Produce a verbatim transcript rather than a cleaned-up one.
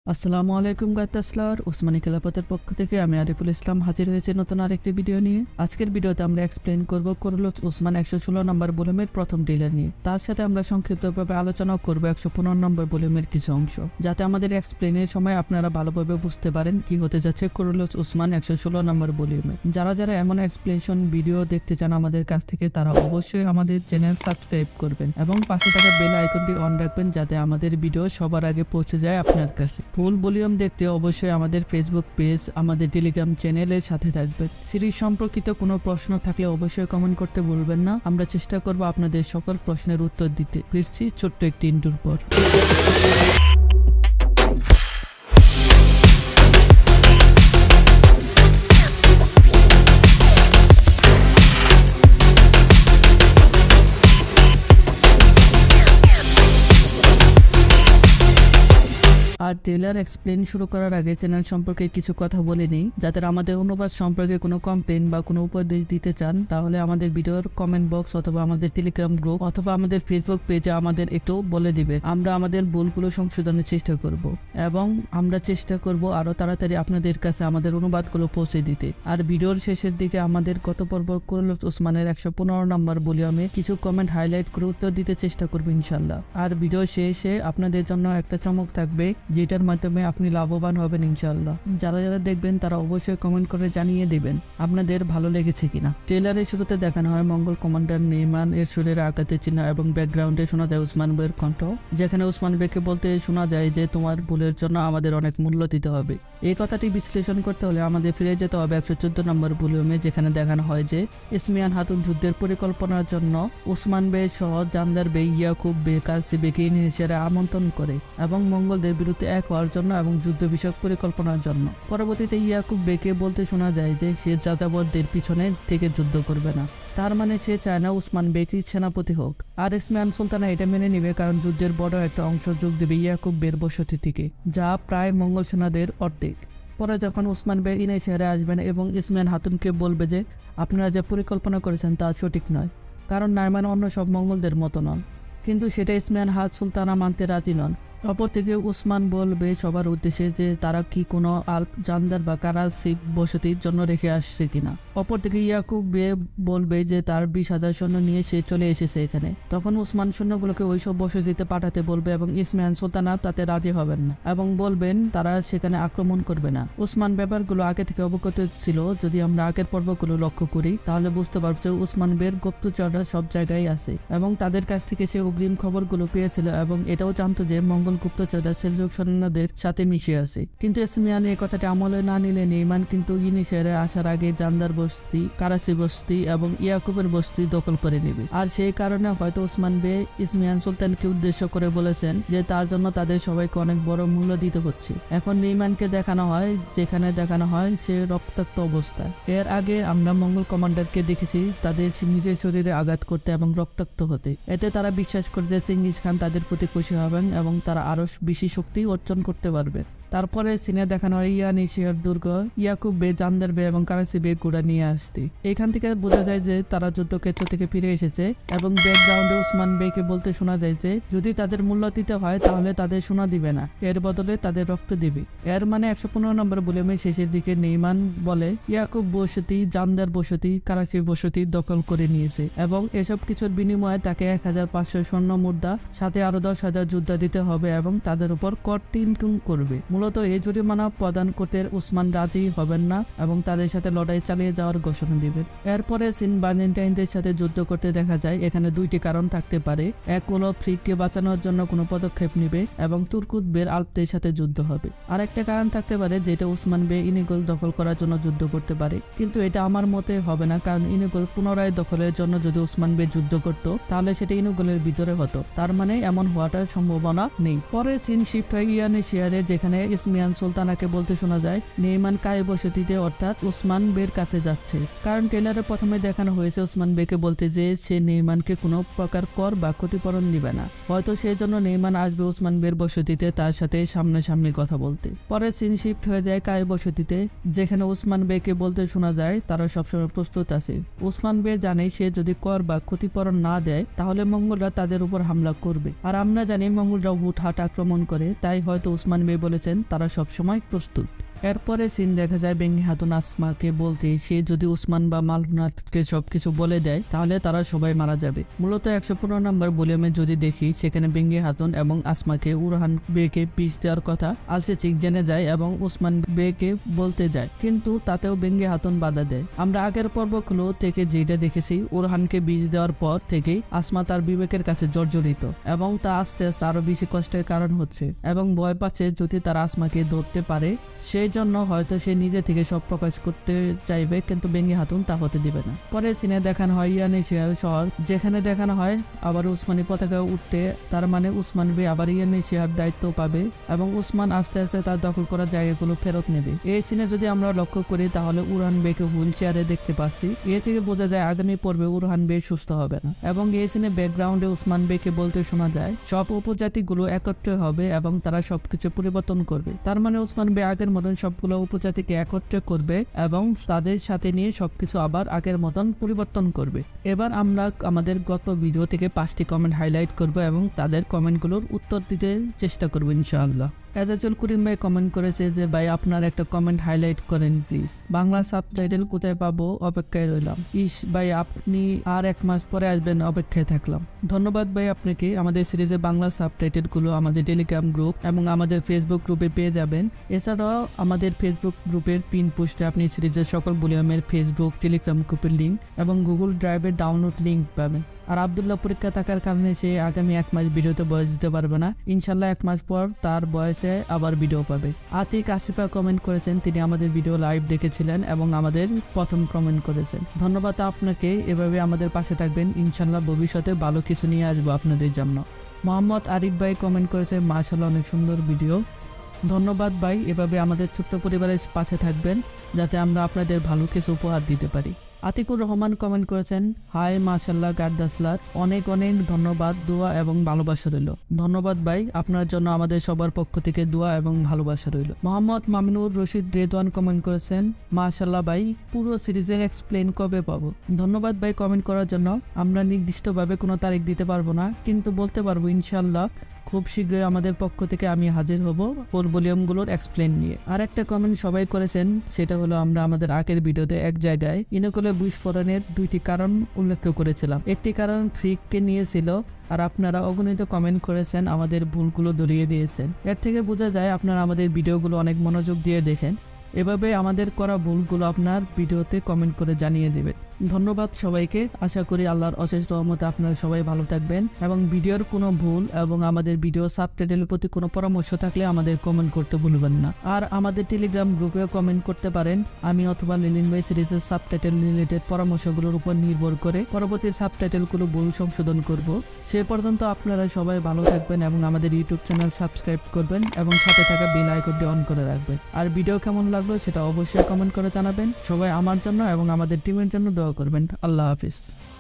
আসসালামু আলাইকুম গাইতাসলার ওসমানী খেলাপথের পক্ষ থেকে আমি আরিফুল ইসলাম হাজির হয়েছে নতুন আরেকটি ভিডিও নিয়ে। আজকের ভিডিওতে আমরা এক্সপ্লেইন করব কুরুলুস ওসমান একশো ষোলো নম্বর ভলিউমের প্রথম ট্রেলার নিয়ে। তার সাথে আমরা সংক্ষিপ্তভাবে আলোচনা করব একশো পনেরো নম্বর ভলিউমের কিছু অংশ, যাতে আমাদের এক্সপ্লেইনের সময় আপনারা ভালোভাবে বুঝতে পারেন কি হতে যাচ্ছে কুরুলুস ওসমান একশো ষোলো নম্বর ভলিউমে। যারা যারা এমন এক্সপ্লেনেশন ভিডিও দেখতে চান আমাদের কাছ থেকে, তারা অবশ্যই আমাদের চ্যানেল সাবস্ক্রাইব করবেন এবং পাশে থাকা বেল আইকনটি অন রাখবেন, যাতে আমাদের ভিডিও সবার আগে পৌঁছে যায় আপনার কাছে। ফুল ভলিউম দেখতে অবশ্যই আমাদের ফেসবুক পেজ, আমাদের টেলিগ্রাম চ্যানেলের সাথে থাকবেন। সিরিজ সম্পর্কিত কোনো প্রশ্ন থাকলে অবশ্যই কমেন্ট করতে ভুলবেন না। আমরা চেষ্টা করব আপনাদের সকল প্রশ্নের উত্তর দিতে। ফিরছি ছোট্ট একটি ইন্ট্রোর পর। আর ট্রেলার এক্সপ্লেন শুরু করার আগে চ্যানেল সম্পর্কে কিছু কথা বলে নেই। যাদের আমাদের অনুবাদ সম্পর্কে কোনো কমপ্লেন বা কোনো উপদেশ দিতে চান, তাহলে আমাদের ভিডিওর কমেন্ট বক্স অথবা আমাদের টেলিগ্রাম গ্রুপ অথবা আমাদের ফেসবুক পেজে আমাদের একটু বলে দিবে। আমরা আমাদের ভুলগুলো সংশোধনের চেষ্টা করব এবং আমরা চেষ্টা করব আরো তাড়াতাড়ি আপনাদের কাছে আমাদের অনুবাদগুলো পৌঁছে দিতে। আর ভিডিওর শেষের দিকে আমাদের গত পর্ব কুরুলুস ওসমানের একশো পনেরো নম্বর ভলিউমে কিছু কমেন্ট হাইলাইট করে উত্তর দিতে চেষ্টা করবো ইনশাল্লাহ। আর ভিডিও শেষে আপনাদের জন্য একটা চমক থাকবে, যেটার মাধ্যমে আপনি লাভবান হবেন ইনশাআল্লাহ। যারা যারা দেখবেন তারা অবশ্যই কমেন্ট করে জানিয়ে দেবেন আপনাদের ভালো লেগেছে কিনা। ট্রেলারের শুরুতে দেখানো হয় মঙ্গল কমান্ডার নেইমান এর সুরের আঘাতে চিহ্ন এবং ব্যাকগ্রাউন্ডে শোনা যায় ওসমান বের কণ্ঠ, যেখানে ওসমান বেকে বলতে শোনা যায় যে তোমার ভুলের জন্য আমাদের অনেক মূল্য দিতে হবে। এই কথাটি বিশ্লেষণ করতে হলে আমাদের ফিরে যেতে হবে একশো চোদ্দ নম্বর ভলিউমে, যেখানে দেখানো হয় যে ইসমিয়ান হাতুন যুদ্ধের পরিকল্পনার জন্য ওসমান বে সহ জান্দার বে ইয়াকুব বে কারসি বেকে হিসেবে আমন্ত্রণ করে এবং মঙ্গলদের বিরুদ্ধে এক হওয়ার জন্য এবং যুদ্ধ বিষয়ক পরিকল্পনার জন্য। পরবর্তীতে ইয়াকুব বেকে বলতে শোনা যায় যে সে যাযাবরদের পিছনে থেকে যুদ্ধ করবে না। তার মানে সে চায় না ওসমান বেকি সেনাপতি হোক। আর ইসমিয়ান সুলতানা এটা মেনে নিবে, কারণ যুদ্ধের বড় একটা অংশ যোগ দেবে ইয়াকুব বের বসতি থেকে, যা প্রায় মঙ্গল সেনাদের অর্ধেক। পরে যখন ওসমান বে ইনে শহরে আসবেন এবং ইসমিয়ান হাতুনকে বলবে যে আপনারা যে পরিকল্পনা করেছেন তা সঠিক নয়, কারণ নাইমান অন্য সব মঙ্গলদের মতো নন, কিন্তু সেটা ইসমিয়ান হাত সুলতানা মানতে রাজি নন। অপর থেকে ওসমান বলবে সবার উদ্দেশ্যে যে তারা কি কোনো আল্প জান্দার বা কারাসি বসতির জন্য রেখে আসছে কিনা। অপর থেকে ইয়াকুব বে বলবে যে তার বিশ হাজার সৈন্য নিয়ে সে চলে এসেছে এখানে। তখন ওসমান সৈন্যগুলোকে ওইসব বসতিতে পাঠাতে বলবে এবং ইসমিয়ান সুলতানা তাতে রাজি হবেন না এবং বলবেন তারা সেখানে আক্রমণ করবে না। ওসমান ব্যাপারগুলো আগে থেকে অবগত ছিল। যদি আমরা আগের পর্বগুলো লক্ষ্য করি তাহলে বুঝতে পারব যে ওসমান বের গুপ্তচররা সব জায়গায় আছে এবং তাদের কাছ থেকে সে অগ্রিম খবরগুলো পেয়েছিল এবং এটাও জানতো যে মঙ্গল গুপ্তচররা সেলজুক সৈন্যদের সাথে মিশে আছে। কিন্তু ইসমিয়ান এই কথাটি আমলে না নিলে নেইমান কিন্তু ইনি শহরে আসার আগে জান্দার বস্তি, কারাসি বস্তি এবং ইয়াকুবের বস্তি দখল করে নেবে। আর সেই কারণে হয়তো ওসমান বে ইসমিয়ান সুলতানকে উদ্দেশ্য করে বলেছেন যে তার জন্য তাদের সবাইকে অনেক বড় মূল্য দিতে হচ্ছে। এখন নেইমানকে দেখানো হয়, যেখানে দেখানো হয় সে রক্তাক্ত অবস্থায়। এর আগে আমরা মঙ্গল কমান্ডারকে দেখেছি তাদের নিজের শরীরে আঘাত করতে এবং রক্তাক্ত হতে। এতে তারা বিশ্বাস করে যে চেঙ্গিস খান তাদের প্রতি খুশি হবেন এবং তারা আরো বেশি শক্তি অর্জন করতে পারবে। তারপরে সিনে দেখানো হয় ইয়ান এশিয়ার দুর্গ, ইয়াকুব বে, জান্দার বে এবং কারাসি বে ঘোড়া নিয়ে আসতে। এখান থেকে বোঝা যায় যে তারা যুদ্ধক্ষেত্র থেকে ফিরে এসেছে এবং ব্যাকগ্রাউন্ডে ওসমান বেকে বলতে শোনা যায় যে যদি তাদের মূল্য দিতে হয় তাহলে তাদের সোনা দিবে না, এর বদলে তাদের রক্ত দিবে। এর মানে একশো পনেরো নম্বর ভলিউমের শেষের দিকে নেইমান বলে ইয়াকুব বসতি, জান্দার বসতি, কারাসি বসতি দখল করে নিয়েছে এবং এসব কিছুর বিনিময়ে তাকে এক হাজার পাঁচশো স্বর্ণ মুদ্রা সাথে আরো দশ হাজার যোদ্ধা দিতে হবে এবং তাদের উপর কর তিন গুণ করবে। মূলত এই জরিমানা প্রদান করতে ওসমান রাজি হবেন না এবং তাদের সাথে লড়াই চালিয়ে যাওয়ার ঘোষণা দিবেন। এরপরে সিন বার্জেন্টাইনদের সাথে যুদ্ধ করতে দেখা যায়। এখানে দুইটি কারণ থাকতে পারে। এক হলো ফ্রিককে বাঁচানোর জন্য কোনো পদক্ষেপ নিবে এবং তুর্কুদ বের আল্পদের সাথে যুদ্ধ হবে। আরেকটা কারণ থাকতে পারে যেটা ওসমান বে ইনিগল দখল করার জন্য যুদ্ধ করতে পারে, কিন্তু এটা আমার মতে হবে না, কারণ ইনিগল পুনরায় দখলের জন্য যদি ওসমান বে যুদ্ধ করত তাহলে সেটা ইনিগলের ভিতরে হতো, তার মানে এমন হওয়াটার সম্ভাবনা নেই। পরে সিন শিফট হয় ইয়ানে শেয়ারে, যেখানে ইসমিয়ান সুলতানাকে বলতে শোনা যায় নেইমান কায়ে বসতিতে অর্থাৎ ওসমান বের কাছে যাচ্ছে। কারণ ট্রেলারে প্রথমে দেখানো হয়েছে ওসমান বেকে বলতে যে সে নেইমানকে কোনো প্রকার কর বা ক্ষতিপূরণ দিবে না। হয়তো সেই জন্য নেইমান আসবে ওসমান বের বসতিতে তার সাথে সামনাসামনি কথা বলতে। পরে সিন শিফট হয়ে যায় কায়ে বসতিতে, যেখানে ওসমান বেকে বলতে শোনা যায় তারা সবসময় প্রস্তুত আছে। ওসমান বে জানে সে যদি কর বা ক্ষতিপূরণ না দেয় তাহলে মঙ্গলরা তাদের উপর হামলা করবে। আর আমরা জানি মঙ্গলরা হুটহাট আক্রমণ করে, তাই হয়তো ওসমান বে বলেছেন তারা সবসময় প্রস্তুত। এরপরে সিন দেখা যায় বেঙ্গি খাতুন আসমাকে বলতে সে যদি উসমান বা মালনাথকে সবকিছু বলে দেয় তাহলে তারা সবাই মারা যাবে। মূলত একশো পনেরো নম্বর ভলিউমে যদি দেখি সেখানে বেঙ্গি খাতুন এবং আসমাকে উরহান বেকে পিস দেওয়ার কথা আলসে চিক জেনে যায় এবং উসমান বেকে বলতে যায়, কিন্তু তাতেও বেঙ্গি খাতুন বাধা দেয়। আমরা আগের পর্বগুলো থেকে যেটা দেখেছি উরহানকে বীজ দেওয়ার পর থেকেই আসমা তার বিবেকের কাছে জর্জরিত এবং তা আস্তে আস্তে আরো বেশি কষ্টের কারণ হচ্ছে এবং ভয় পাচ্ছে যদি তারা আসমাকে ধরতে পারে সেই জন্য হয়তো সে নিজে থেকে সব প্রকাশ করতে চাইবে, কিন্তু বেঙ্গি খাতুন তা হতে দিবে না। পরের সিনে দেখানো হয় ইয়ানেশিয়ার শহর, যেখানে দেখানো হয় আবার উসমানী পতাকা উঠতে, তার মানে উসমান বে আবার ইয়ানেশিয়ার দায়িত্ব পাবে এবং উসমান আস্তে আস্তে তার দখল করা জায়গাগুলো ফেরত নেবে। এই সিনে যদি আমরা লক্ষ্য করি তাহলে উরহান বেকে হুইল চেয়ারে দেখতে পাচ্ছি। এ থেকে বোঝা যায় আগামী পর্বে উরহান বে সুস্থ হবে না এবং এই সিনে ব্যাকগ্রাউন্ডে উসমান বেকে বলতে শোনা যায় সব উপজাতিগুলো একত্রে হবে এবং তারা সবকিছু পরিবর্তন করবে। তার মানে উসমান বে আগের মতন সবগুলো উপজাতিকে একত্রে করবে এবং তাদের সাথে নিয়ে সবকিছু আবার আগের মতন পরিবর্তন করবে। এবার আমরা আমাদের গত ভিডিও থেকে পাঁচটি কমেন্ট হাইলাইট করব এবং তাদের কমেন্টগুলোর উত্তর দিতে চেষ্টা করবো ইনশাআল্লাহ। এজাজুল করিম ভাই কমেন্ট করেছে যে ভাই আপনার একটা কমেন্ট হাইলাইট করেন প্লিজ, বাংলা সাবটাইটেল কোথায় পাবো, অপেক্ষায় রইলাম। ইস ভাই আপনি আর এক মাস পরে আসবেন, অপেক্ষায় থাকলাম। ধন্যবাদ ভাই আপনাকে। আমাদের সিরিজে বাংলা সাবটাইটেল গুলো আমাদের টেলিগ্রাম গ্রুপ এবং আমাদের ফেসবুক গ্রুপে পেয়ে যাবেন। এছাড়াও আমাদের ফেসবুক গ্রুপের পিন পোস্টে আপনি সিরিজের সকল ভলিউমের ফেসবুক টেলিগ্রাম গ্রুপের লিঙ্ক এবং গুগল ড্রাইভের ডাউনলোড লিঙ্ক পাবেন। আর আব্দুল্লাহ পরীক্ষা থাকার কারণে সে আগামী এক মাস ভিডিওতে বয়স দিতে পারবে না, ইনশাল্লাহ এক মাস পর তার বয়সে আবার ভিডিও পাবে। আতিক আসিফা কমেন্ট করেছেন, তিনি আমাদের ভিডিও লাইভ দেখেছিলেন এবং আমাদের প্রথম কমেন্ট করেছেন। ধন্যবাদ আপনাকে, এভাবে আমাদের পাশে থাকবেন, ইনশাল্লাহ ভবিষ্যতে ভালো কিছু নিয়ে আসবো আপনাদের জন্য। মোহাম্মদ আরিফ ভাই কমেন্ট করেছে, মাশাআল্লাহ অনেক সুন্দর ভিডিও। ধন্যবাদ ভাই, এভাবে আমাদের ছোট্ট পরিবারের পাশে থাকবেন যাতে আমরা আপনাদের ভালো কিছু উপহার দিতে পারি। আতিকুর রহমান কমেন্ট করেছেন, হাই মাশাআল্লাহ গার্দাসলার, অনেক অনেক ধন্যবাদ, দোয়া এবং ভালোবাসা রইল। ধন্যবাদ ভাই, আপনার জন্য আমাদের সবার পক্ষ থেকে দোয়া এবং ভালোবাসা রইল। মোহাম্মদ মামিনুর রশিদ রেদওয়ান কমেন্ট করেছেন, মাশাআল্লাহ ভাই, পুরো সিরিজের এক্সপ্লেন কবে পাবো? ধন্যবাদ ভাই কমেন্ট করার জন্য। আমরা নির্দিষ্টভাবে কোনো তারিখ দিতে পারবো না, কিন্তু বলতে পারবো ইনশাআল্লাহ খুব শীঘ্রই আমাদের পক্ষ থেকে আমি হাজির হব ফোর ভলিউমগুলোর এক্সপ্লেন নিয়ে। আর একটা কমেন্ট সবাই করেছেন, সেটা হলো আমরা আমাদের আগের ভিডিওতে এক জায়গায় ইনকলে বুশফোরনের দুইটি কারণ উল্লেখ করেছিলাম। একটি কারণ ফ্রিককে নিয়েছিল আর আপনারা অগণিত কমেন্ট করেছেন, আমাদের ভুলগুলো ধরিয়ে দিয়েছেন। এর থেকে বোঝা যায় আপনারা আমাদের ভিডিওগুলো অনেক মনোযোগ দিয়ে দেখেন। এভাবে আমাদের করা ভুলগুলো আপনার ভিডিওতে কমেন্ট করে জানিয়ে দেবেন। ধন্যবাদ সবাইকে। আশা করি আল্লাহর অশেষ রহমতে আপনারা সবাই ভালো থাকবেন এবং ভিডিওর কোনো ভুল এবং আমাদের ভিডিও সাবটাইটেলের প্রতি কোনো পরামর্শ থাকলে আমাদের কমেন্ট করতে ভুলবেন না। আর আমাদের টেলিগ্রাম গ্রুপেও কমেন্ট করতে পারেন। আমি অথবা লিলিন ভাই সিরিজের সাবটাইটেল রিলেটেড পরামর্শগুলোর উপর নির্ভর করে পরবর্তী সাবটাইটেলগুলো ভুল সংশোধন করব। সে পর্যন্ত আপনারা সবাই ভালো থাকবেন এবং আমাদের ইউটিউব চ্যানেল সাবস্ক্রাইব করবেন এবং সাথে থাকা বেল আইকনটি অন করে রাখবেন। আর ভিডিও কেমন লাগলো সেটা অবশ্যই কমেন্ট করে জানাবেন। সবাই আমার জন্য এবং আমাদের টিমের জন্য দোয়া করবেন। আল্লাহ হাফিজ।